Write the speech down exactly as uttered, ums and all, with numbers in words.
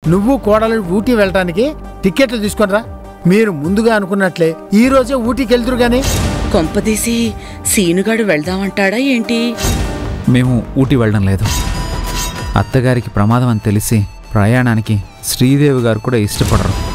నువ్వు కోడలు ఊటీ వెళ్ళటానికి టికెట్లు తీసుకొనిరా. మీరు ముందుగా అనుకున్నట్లే ఈ రోజే ఊటీకి వెళ్తురు గాని. కొంపదీసి సీనుగాడు వెళ్దామంటాడా ఏంటి? మేము ఊటీ వెళ్ళడం లేదు. అత్తగారికి ప్రమాదం అని తెలిసి ప్రయాణానికి శ్రీదేవి గారు కూడా ఇష్టపడరు.